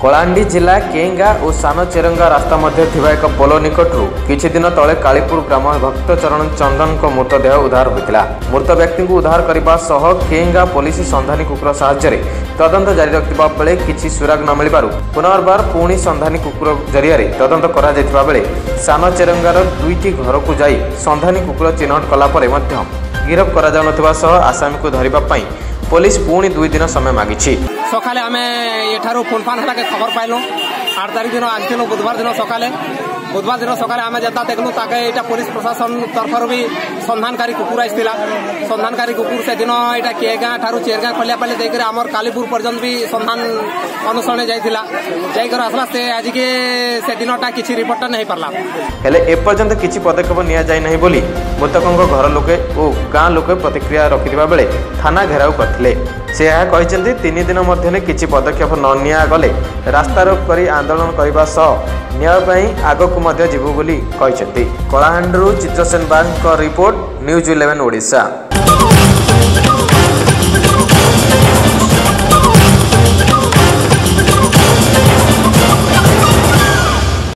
कलाहांडी जिला केंगा और सान चेरंगा रास्ता मध्य थिबा एक पोल निकटरू किछि दिन तले कालीपुर ग्राम भक्तचरण चंदन को मृतदेह उद्धार होइतिला। मृत व्यक्ति को उद्धार करबा सह केंगा पुलिस संधानी कुकुर साहाय्य तदंत जारी रखिबा बेले किछि सुराग न मिलिबारु पुनर्बार पुणी संधानी कुकुर जरिया तदंत करा जायतिबा बेले सान चेरंगार दुईटी घर को जाई संधानी कुकुर चिन्हट कला परे मध्य गिरफ करा जाउ नथिबा सह आसामी को धरिबा पई पुलिस पुणी 2 दिन समय मागिछि। सकाले आमे एठारो फोन फान हटा के खबर पाइलो 8 तारिख दिन आजिनो बुधवार दिन सकाले आमे जता देखलु ताके एटा पुलिस प्रशासन तरफर भी संधानकारी कुकुर आइतिला। संधानकारी कुकुर से दिन एटा केगा ठारू चेरगा खलिया पाले देकर हमर कालीपुर पर्यंत भी संधान अनुसरणे जाइतिला जाइकर आसला से आज के से दिनटा किछि रिपोर्ट नहीं परला हेले ए पर्यंत किछि पदक्षेप निया जाय नहीं बोली मृतकଙ୍କ घर लोके ओ गां लोके प्रतिक्रिया रखिदिबा बेले थाना घेराव करथिले। से यह कहते 3 दिन मध्य किसी पदक्षेप न निया गले रास्ता रोक करी आंदोलन करने सह न्याय आगक जीवु बोली कहते। Kalahandi Chitrasen Bag report news 11 Odisha.